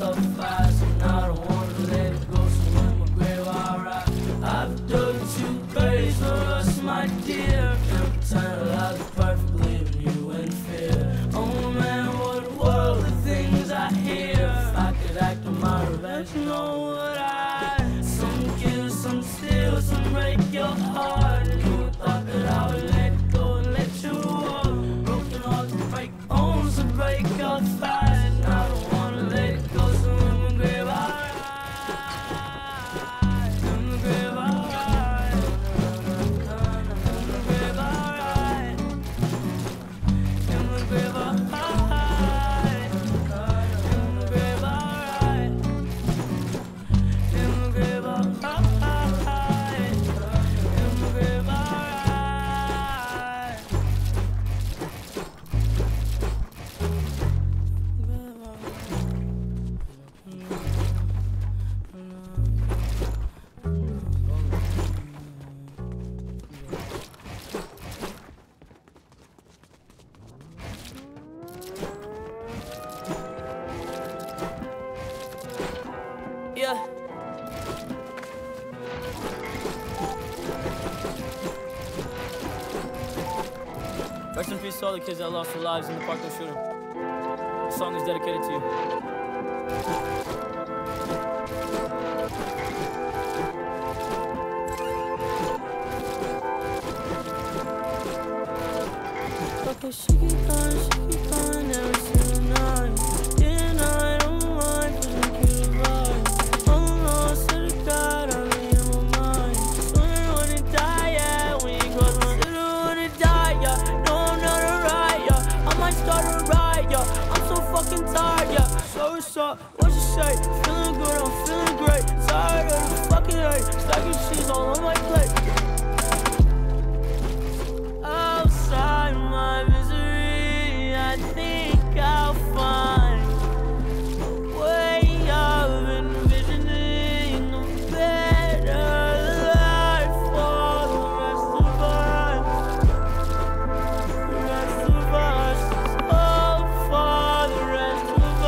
up fast, and I don't wanna let it go. So in my grave I ride. I've dug two graves for us, my dear. Can't pretend I was perfect, leaving you in fear. Oh man, what a world of things I hear. If I could act on my revenge, you know what I. Some kill, some steal, some break your heart. And you thought that I would let it go and let you walk. Broken hearts break bones and break your thighs. And I don't wanna let it go, so in my grave I ride. In the grave I ride. In the grave I ride. In the grave I ride. In the grave I ride. In the grave I ride. In the grave I ride. Yeah. Rest in peace to all the kids that lost their lives in the Parkland shooting. This song is dedicated to you. Okay, she keep going every single night. Day and night on my mind, pushing through the vibe. Oh Lord, swear to God, I'm in my mind. Swear when it die, yeah, when you cross my swear when it die, yeah. No, I'm not a riot, yeah. I might start a riot, yeah. I'm so fucking tired, yeah. So what's up, what you say? Feeling good, I'm feeling great. Tired of the fucking hate. Stacking cheese all on my plate. Outside my misery, I think I'll find a way of envisioning a better life for the rest of us. The rest of us. Oh, for the rest of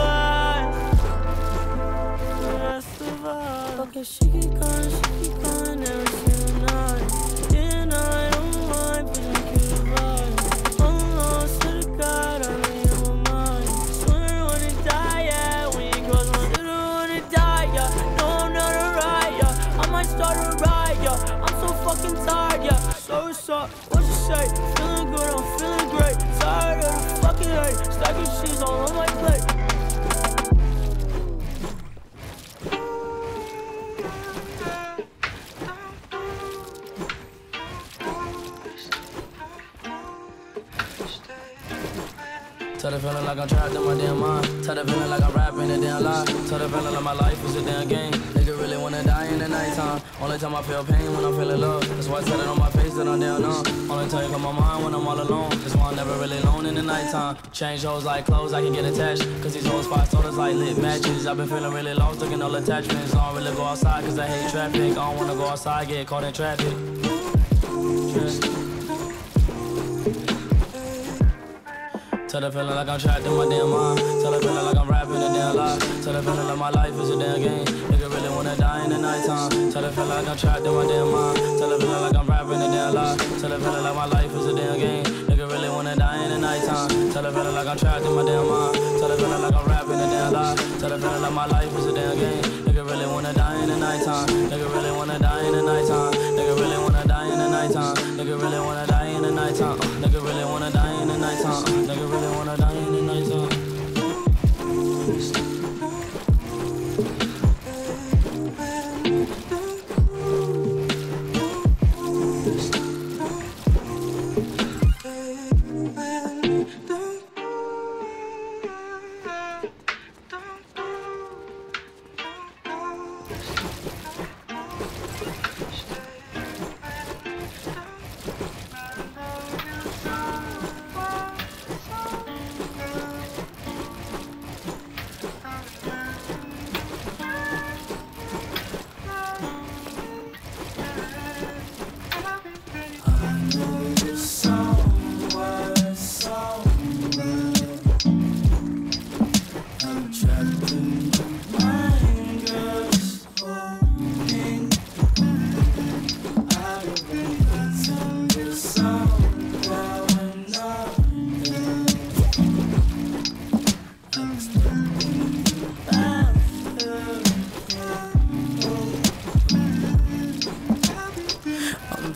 us. The rest of us. Okay, she keep going every single night. Day and night on my mind, pushing through the vibe. Oh Lord, swear to God, I'm in my mind. Swear when it die, yeah, when you cross my swear when it die, yeah. No, I'm not a riot, yeah. I might start a riot, yeah. I'm so fucking tired, yeah. So what's up, what you say? Feeling good, I'm feeling great. Tired of the fucking hate. Stacking cheese all on my plate. Tell the feeling like I'm trapped in my damn mind. Tell the feeling like I'm rapping a damn lie. Tell the feeling like my life is a damn game. Nigga really wanna die in the nighttime. Only time I feel pain when I'm feeling love. That's why I tell it on my face that I'm down numb. Only time you come on my mind when I'm all alone. That's why I'm never really alone in the nighttime. Change hoes like clothes, I can get attached. Cause these hoes fight sodas like lit matches. I've been feeling really lost, looking all attachments. I don't really go outside cause I hate traffic. I don't wanna go outside, get caught in traffic. Tell the feeling like I'm trapped in my damn mind. Tell the feeling like I'm rapping a damn lie. Tell the feeling like my life is a damn game. Nigga really wanna die in the nighttime. Tell the feeling like I'm trapped in my damn mind. Tell the feeling like I'm rapping a damn lie. Tell the feeling like my life is a damn game. Nigga really wanna die in the nighttime. Tell the feeling like I'm trapped in my damn mind. Tell the feeling like I'm rapping a damn lie. Tell the feeling like my life is a damn game. Nigga really wanna die in the nighttime. Nigga really wanna die in the nighttime. Nigga really wanna die in the nighttime. Nigga really wanna die in the nighttime. Nigga really wanna die in the nighttime. Nigga really wanna die in the nighttime.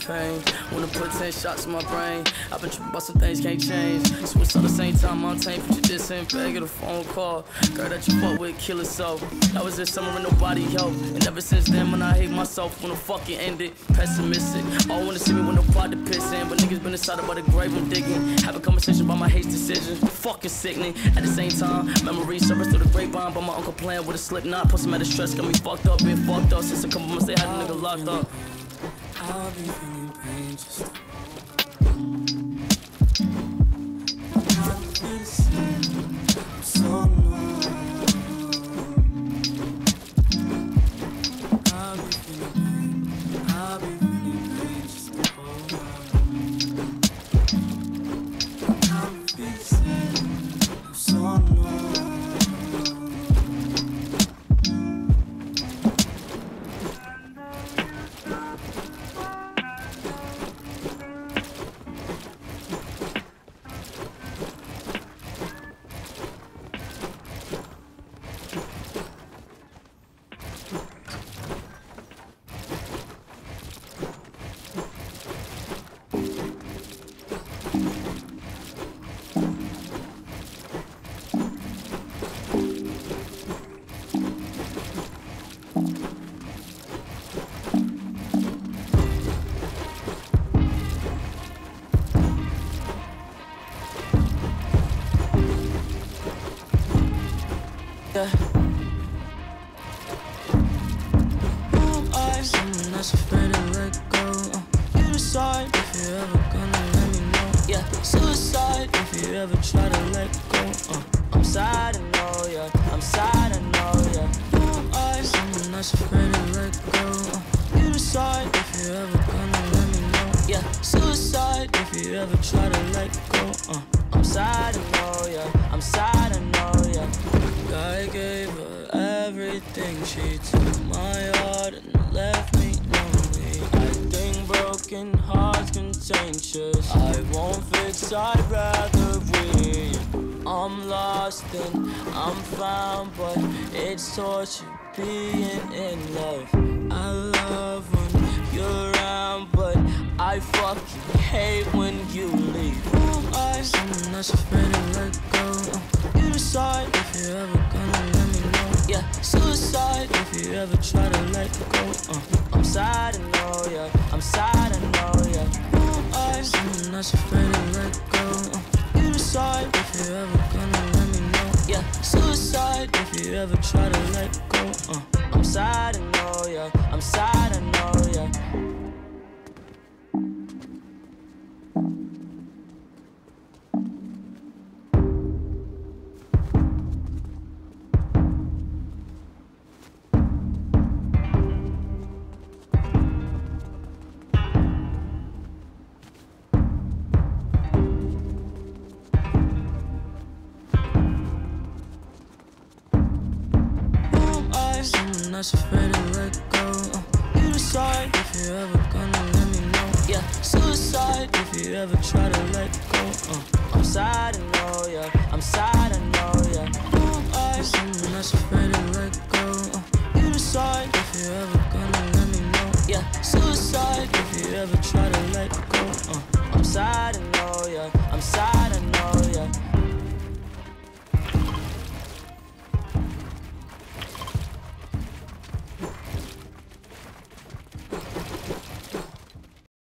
pain. Wanna put 10 shots in my brain. I've been tripping about some things can't change. Switch at the same time, I'm tame. Put your diss in bag, get a phone call. Girl that you fuck with, kill herself. That was this summer and nobody helped. And ever since then, when I hate myself, when the fucking ended, pessimistic. All wanna see me with no pot to piss in. But niggas been inside about the grave I'm digging. Have a conversation about my hate decisions. Fucking sickening. At the same time, memories surface through the grapevine. But my uncle playing with a slip knot. Put some out of stress, got me fucked up, been fucked up since a couple months they had a nigga locked up. I'll be feeling pain just I'm so numb. I'll be feeling pain. I'll be feeling pain just to hold on. I'll be feeling I'm so numb. Someone that's afraid to let go. You decide if you're ever gonna let me know. Yeah, suicide if you ever try to let go. I'm sad, I know, yeah. I'm sad, I know, yeah. Someone that's afraid to let go. You decide if you're ever gonna let me know. Yeah, suicide if you ever try to let go. I'm sad, I know, yeah. I'm sad, I know, yeah. I gave her everything. She took my heart and left me lonely. I think broken hearts contagious. I won't fix, I'd rather win. I'm lost and I'm found, but it's torture being in love. I love when you're around, but I fucking hate when you leave. Someone that's afraid to let go. You decide if you're ever gonna let me know. Yeah, suicide if you ever try to let go. I'm sad, I know, yeah. I'm sad, I know, yeah. Someone that's afraid to let go. You decide if you're ever gonna let me know. Yeah, suicide if you ever try to let go. I'm sad, I know, yeah. I'm sad, I know, yeah. Someone that's afraid to let go. You decide if you're ever gonna let me know. Yeah, suicide if you ever try to let go. I'm sad, I know, yeah. I'm sad.